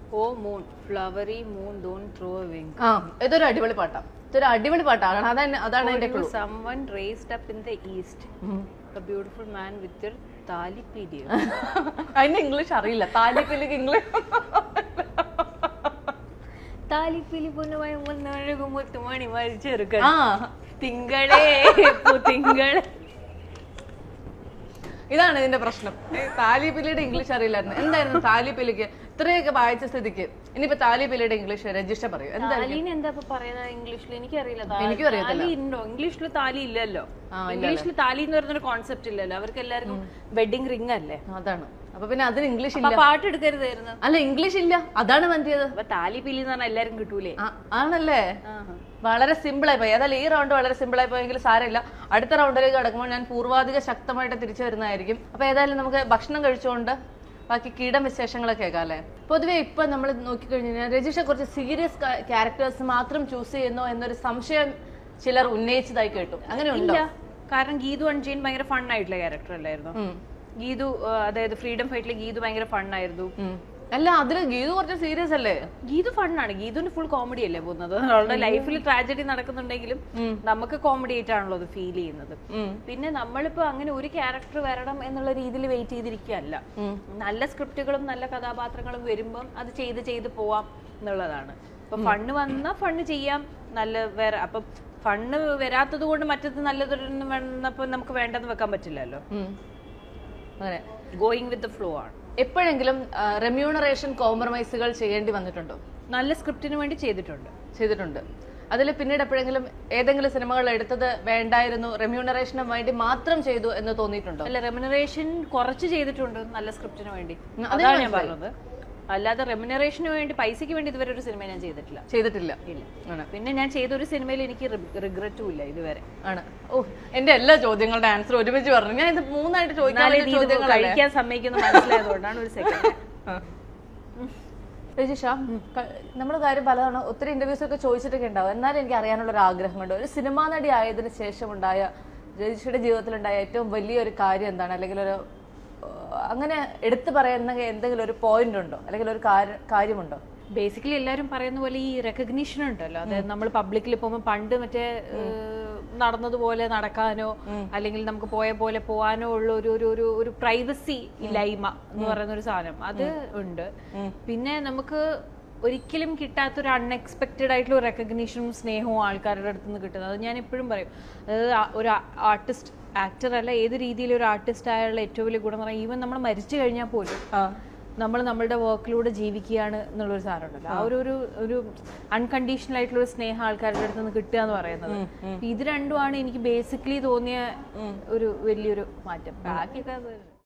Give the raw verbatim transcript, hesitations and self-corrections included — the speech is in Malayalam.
Oh moon, flowery moon, don't throw a wing. ആ ഇതൊരു അടിപൊളി പാട്ടാ. ഇതൊരു അടിപൊളി പാട്ടാണ്. അതാണ് അതാണ് എന്റെ clue. Someone raised up in the east. A beautiful man with your താലിപ്പീലി. അതിന്റെ ഇംഗ്ലീഷ് അറിയില്ല. താലിപ്പീലിക്ക് ഇംഗ്ലീഷ്. താലിപ്പീലി പൊന്നുമായി മുത്തുമണി മരിച്ചെടുക്കാൻ. ആ തിങ്കളേ തിങ്കളെ. ഇതാണ് ഇതിന്റെ പ്രശ്നം. താലിപ്പിലിയുടെ ഇംഗ്ലീഷ് അറിയില്ലായിരുന്നു. എന്തായിരുന്നു താലിപ്പിലിക്ക് ഇത്രയൊക്കെ വായിച്ച സ്ഥിതിക്ക് ഇനിയിപ്പോ താലിപ്പിലിയുടെ ഇംഗ്ലീഷ് രജിഷ പറയും. എന്താ പറയുന്നത് ഇംഗ്ലീഷിൽ? എനിക്കറിയില്ല. എനിക്കും അറിയത്തില്ല. ഉണ്ടോ ഇംഗ്ലീഷിൽ താലി? ഇല്ലല്ലോ. ഇംഗ്ലീഷിൽ താലി എന്ന് പറയുന്ന കോൺസെപ്റ്റ് ഇല്ലല്ലോ. അവർക്ക് എല്ലാവർക്കും വെഡിങ് റിംഗ് അല്ലേ? അതാണ്. അപ്പൊ പിന്നെ അതിന് ഇംഗ്ലീഷ് ഇല്ല. പാട്ട് എടുക്കരുതായിരുന്നു. അല്ല ഇംഗ്ലീഷ് ഇല്ല, അതാണ് മതിയത്. അപ്പൊ താലിപ്പിലി എന്ന് പറഞ്ഞാൽ എല്ലാരും കിട്ടൂലേ? ആണല്ലേ? വളരെ സിമ്പിൾ ആയി പോയി. ഏതായാലും ഈ റൗണ്ട് വളരെ സിമ്പിൾ ആയി പോയെങ്കിൽ സാരമില്ല. അടുത്ത റൗണ്ടിലേക്ക് കടക്കുമ്പോൾ ഞാൻ പൂർവാധിക ശക്തമായിട്ട് തിരിച്ചു വരുന്നതായിരിക്കും. അപ്പൊ ഏതായാലും നമുക്ക് ഭക്ഷണം കഴിച്ചുകൊണ്ട് ബാക്കി കീടം വിശേഷങ്ങളൊക്കെ കേൾക്കാം അല്ലേ? പൊതുവെ ഇപ്പൊ നമ്മൾ നോക്കിക്കഴിഞ്ഞാൽ രജിഷ കുറച്ച് സീരിയസ് ക്യാരക്ടേഴ്സ് മാത്രം ചൂസ് ചെയ്യുന്നു എന്നൊരു സംശയം ചിലർ ഉന്നയിച്ചതായി കേട്ടു. അങ്ങനെ ഉണ്ടോ? കാരണം ഗീതു അൺജീൻ ഭയങ്കര ഫൺ ആയിട്ടുള്ള ക്യാരക്ടർ അല്ലായിരുന്നു. ഗീതു അതായത് ഫ്രീഡം ഫൈറ്റിലെ ഗീതു ഭയങ്കര ഫണ്ണായിരുന്നു. അല്ല അതില് ഗീതു കുറച്ച് സീരിയസ് അല്ലേ? ഗീതു ഫണ്ണാണ്. ഗീതുവിന്റെ ഫുൾ കോമഡി അല്ലേ പോകുന്നത്. അവളുടെ ലൈഫിൽ ട്രാജഡി നടക്കുന്നുണ്ടെങ്കിലും നമുക്ക് കോമഡി ആയിട്ടാണല്ലോ അത് ഫീൽ ചെയ്യുന്നത്. പിന്നെ നമ്മളിപ്പോ അങ്ങനെ ഒരു ക്യാരക്ടർ വരണം എന്നുള്ള രീതിയിൽ വെയിറ്റ് ചെയ്തിരിക്കുകയല്ല. നല്ല സ്ക്രിപ്റ്റുകളും നല്ല കഥാപാത്രങ്ങളും വരുമ്പം അത് ചെയ്ത് ചെയ്ത് പോവാം എന്നുള്ളതാണ്. ഇപ്പൊ ഫണ്ണ് വന്നാ ഫണ്ണ് ചെയ്യാം. നല്ല വേറെ അപ്പൊ ഫണ്ണ് വരാത്തത് കൊണ്ട് മറ്റത് നല്ലതൊരു വന്നപ്പോ നമുക്ക് വേണ്ടെന്ന് വെക്കാൻ പറ്റില്ലല്ലോ. അങ്ങനെ ഗോയിങ് വിത്ത് ദ ഫ്ലോ ആണ്. എപ്പോഴെങ്കിലും റെമ്യൂണറേഷൻ കോംപ്രമൈസുകൾ ചെയ്യേണ്ടി വന്നിട്ടുണ്ടോ? നല്ല സ്ക്രിപ്റ്റിന് വേണ്ടി ചെയ്തിട്ടുണ്ട് ചെയ്തിട്ടുണ്ട് അതിൽ പിന്നീട് എപ്പോഴെങ്കിലും ഏതെങ്കിലും സിനിമകൾ എടുത്തത് വേണ്ടായിരുന്നു, റെമ്യൂണറേഷന് വേണ്ടി മാത്രം ചെയ്തു എന്ന് തോന്നിയിട്ടുണ്ടോ? അല്ല, റെമ്യൂണറേഷൻ കുറച്ച് ചെയ്തിട്ടുണ്ട് നല്ല സ്ക്രിപ്റ്റിന് വേണ്ടി. അതാണ് ഞാൻ പറഞ്ഞത്. അല്ലാതെ റെമ്യൂണറേഷന് വേണ്ടി പൈസക്ക് വേണ്ടി ഇതുവരെ ഒരു സിനിമ ഞാൻ ചെയ്തിട്ടില്ല ചെയ്തിട്ടില്ല ഇല്ല. പിന്നെ ഞാൻ ചെയ്ത ഒരു സിനിമയിൽ എനിക്ക് റിഗ്രറ്റും ഇല്ല ഇതുവരെ. ആണ്. ഓ, എന്റെ എല്ലാ ചോദ്യങ്ങളുടെ ആൻസർ ഒരുമിച്ച് പറഞ്ഞു. ഞാൻ ഇത് മൂന്നായിട്ട് ചോദിക്കാൻ കഴിക്കാൻ സമ്മതിക്കുന്ന മനസ്സിലായതുകൊണ്ടാണ് ഒരു സെക്കൻഡ്. രജിഷ, നമ്മുടെ കാര്യം പലതവണ ഒത്തിരി ഇന്റർവ്യൂസ് ഒക്കെ ചോദിച്ചിട്ടൊക്കെ ഉണ്ടാവും. എന്നാലും എനിക്ക് അറിയാനുള്ള ഒരു ആഗ്രഹമുണ്ട്. ഒരു സിനിമാ നടി ആയതിനു ശേഷം ഉണ്ടായ രജിഷയുടെ ജീവിതത്തിലുണ്ടായ ഏറ്റവും വലിയൊരു കാര്യം എന്താണ്? അല്ലെങ്കിൽ ഒരു അങ്ങനെ എടുത്തു പറയുന്ന എന്തെങ്കിലും ഒരു പോയിന്റ് ഉണ്ടോ, അല്ലെങ്കിൽ ഒരു കാര്യമുണ്ടോ? ബേസിക്കലി എല്ലാവരും പറയുന്ന പോലെ ഈ റെക്കഗ്നീഷൻ ഉണ്ടല്ലോ. അതായത് നമ്മൾ പബ്ലിക്കിൽ പോകുമ്പോൾ പണ്ട് മറ്റേ നടന്നതുപോലെ നടക്കാനോ അല്ലെങ്കിൽ നമുക്ക് പോയ പോലെ പോവാനോ ഉള്ള ഒരു ഒരു ഒരു പ്രൈവസി ഇല്ലായ്മ എന്ന് പറയുന്ന ഒരു സാധനം അത് ഉണ്ട്. പിന്നെ നമുക്ക് ഒരിക്കലും കിട്ടാത്തൊരു അൺഎക്സ്പെക്റ്റഡ് ആയിട്ടുള്ള ഒരു റെക്കഗ്നീഷനും സ്നേഹവും ആൾക്കാരുടെ അടുത്ത് നിന്ന് കിട്ടുന്നത്. അത് ഞാൻ എപ്പോഴും പറയും. അതായത് ഒരു ആർട്ടിസ്റ്റ്, ആക്ടർ അല്ല, ഏത് രീതിയിലും ഒരു ആർട്ടിസ്റ്റ് ആയുള്ള ഏറ്റവും വലിയ ഗുണം എന്ന് പറഞ്ഞാൽ ഈവൻ നമ്മൾ മരിച്ചു കഴിഞ്ഞാൽ പോലും നമ്മൾ നമ്മളുടെ വർക്കിലൂടെ ജീവിക്കുകയാണ് എന്നുള്ളൊരു സാധനം ഉണ്ടല്ലോ. ആ ഒരു ഒരു അൺകണ്ടീഷണൽ ആയിട്ടുള്ള ഒരു സ്നേഹം ആൾക്കാരുടെ അടുത്ത് നിന്ന് കിട്ടുക എന്ന് പറയുന്നത്. ഇത് രണ്ടുമാണ് എനിക്ക് ബേസിക്കലി തോന്നിയ ഒരു വലിയൊരു മാറ്റം. ബാക്കിയൊക്കെ